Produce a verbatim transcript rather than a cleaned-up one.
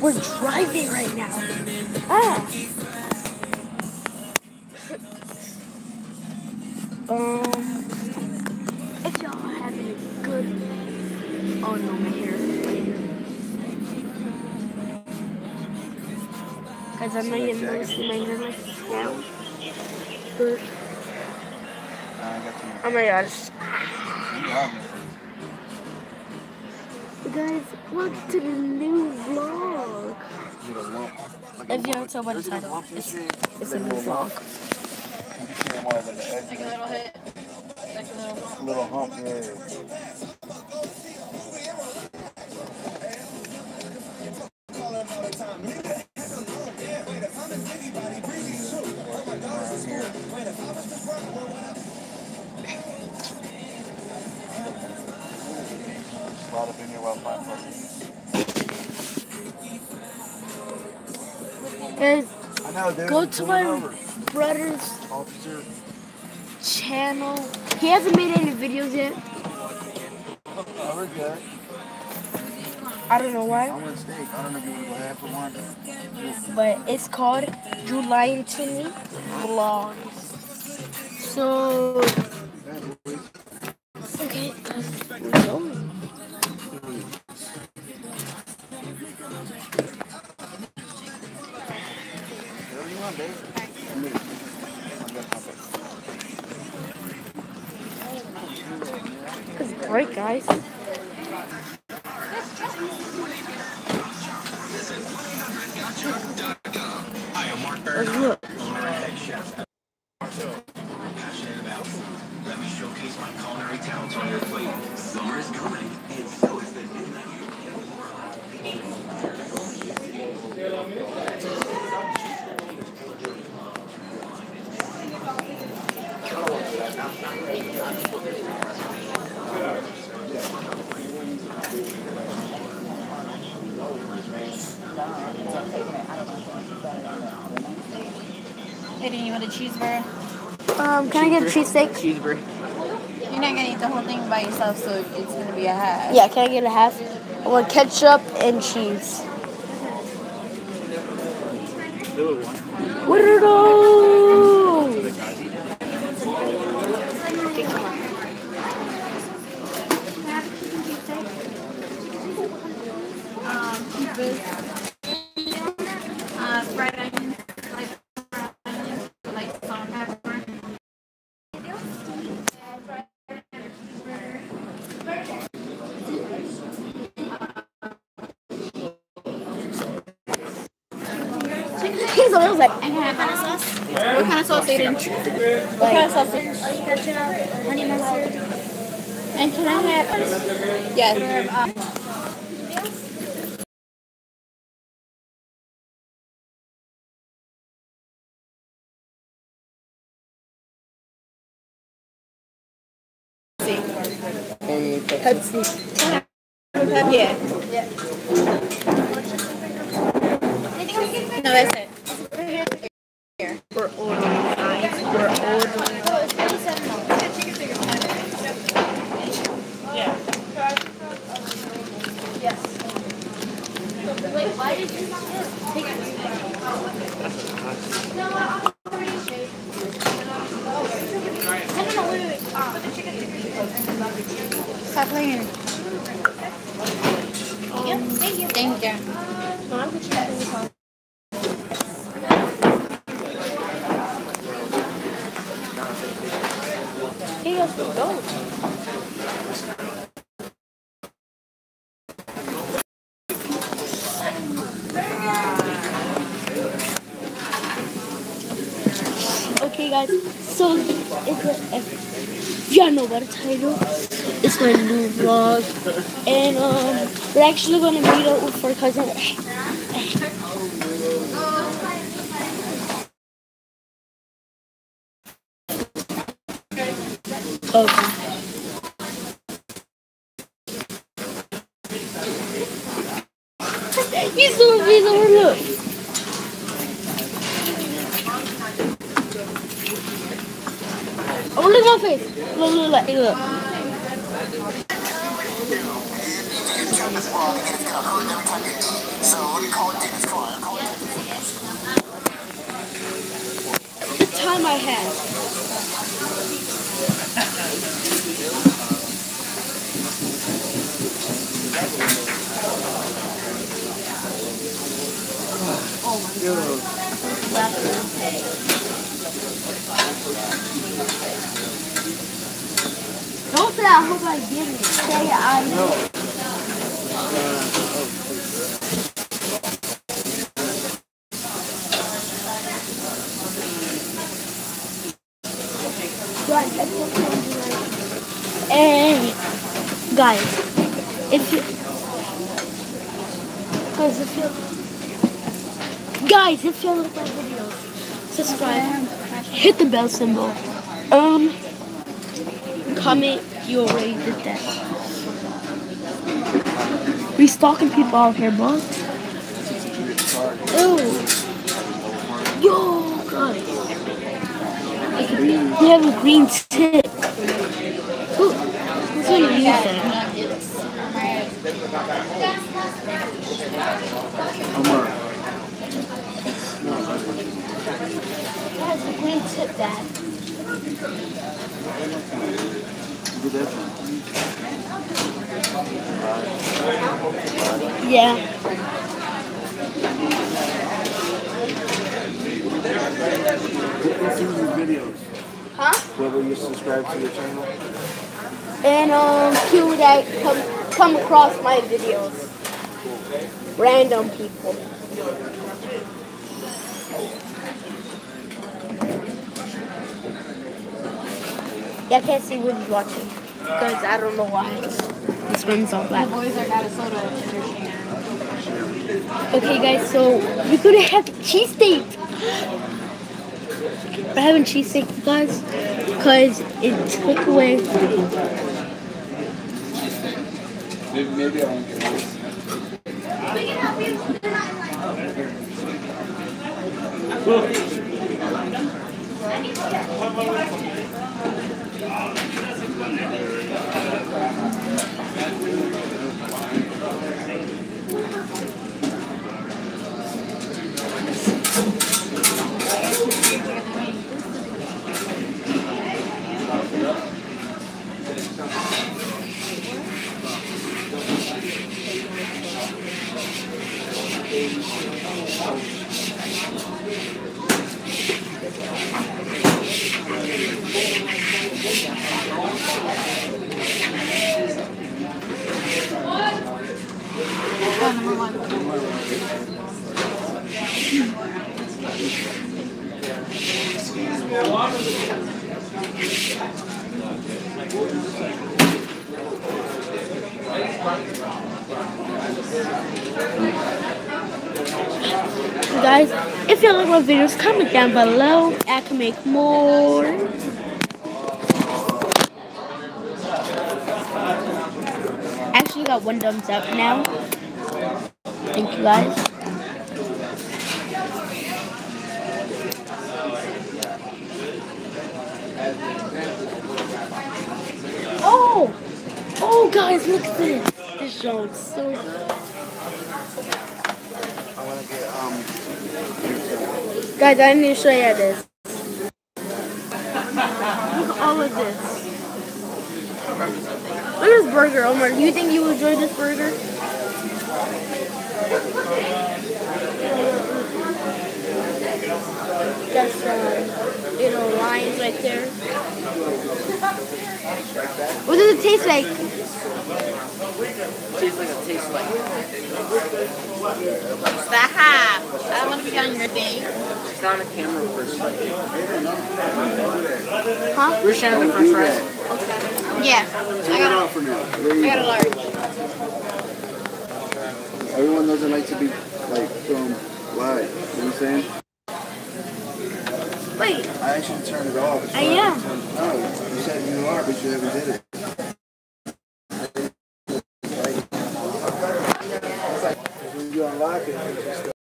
We're driving right now. Ah. Um, if y'all are having a good, oh no, my hair, my hair. Guys, I know you never see my hair like this now, but oh my gosh. Guys, welcome to the new vlog. If you don't tell by the title, it's, it's a new vlog. Take a little hit. Like a little, little hump, yeah. Slide up in here while my Guys, I know, dude. go to my over. brother's Officer. channel. He hasn't made any videos yet. Oh, we're good. I don't know why. I want steak. I don't know if you want to go half for one. But it's called July to Me Vlogs. So, okay, let's go. Whatever you want, babe. It's great, guys. Let's look. Let me showcase my culinary talents on your plate. Summer is coming, and so is the new menu. hey, do you want a cheeseburger? Um, can I get a cheesesteak? Cheeseburger. You're not gonna eat the whole thing by yourself, so it's gonna be a half. Yeah, can I get a half? I want ketchup and cheese. What are those? Uh, fried onions, like, like salt and pepper. He's always like, And what kind of sauce? What kind of sauce are you doing? What kind of sausage? Honey mustard. And can I have? Yes. Um, Pepsi. yeah. Yeah. No, that's it. Here. We're ordering, guys. We're ordering. Wait, why did you not take it? No, I appreciate it. No, no, no, wait, wait. Ah, the chicken ticker. Stop playing. Yep, thank you. Thank you. He has to go. Okay, guys. So, if, if y'all know about the title, it's my new vlog, and um, we're actually gonna meet up with our cousin. Okay. He's over, he's over, look. Oh, look at my face. Look, look, look, look. The time I had. Don't say I hope I give it. Say I know. And guys, if you guys if you guys if you like my videos, subscribe, hit the bell symbol, um, comment. You already did that. We stalking people out here, bro. Ew. Yo, guys. We have a green tip. Ooh, that's what you use that. That's a green tip, Dad. Yeah. What's your videos? Huh? Where will you subscribe to your channel? And um, people that come come across my videos, random people. Yeah, I can't see what he's watching because I don't know why the screen's all black. Boys are out of soda. Okay, guys, so we're gonna have cheesesteak. We're having cheesesteak, guys, because it took away. Maybe, maybe I won't get this. Guys, if you like my videos, comment down below. I can make more. Actually got one thumbs up now. Thank you, guys. Oh! Oh, guys, look at this. This show is so good. I want to get, um, Guys, I need to show you this. Look at all of this. Look at this burger, Omar. Do you think you would enjoy this burger? That's, uh, you know, lines right there. What does it taste like? Tastes like it tastes like. Stop! I don't want to be on your thing. It's not on a camera first. Huh? We're sharing the first right. Yeah. I got for now. a, I got a large. Everyone doesn't like to be, like, filmed live. You know what I'm saying? Wait, I actually turned it off. I am. No, you said you are, but you haven't did it.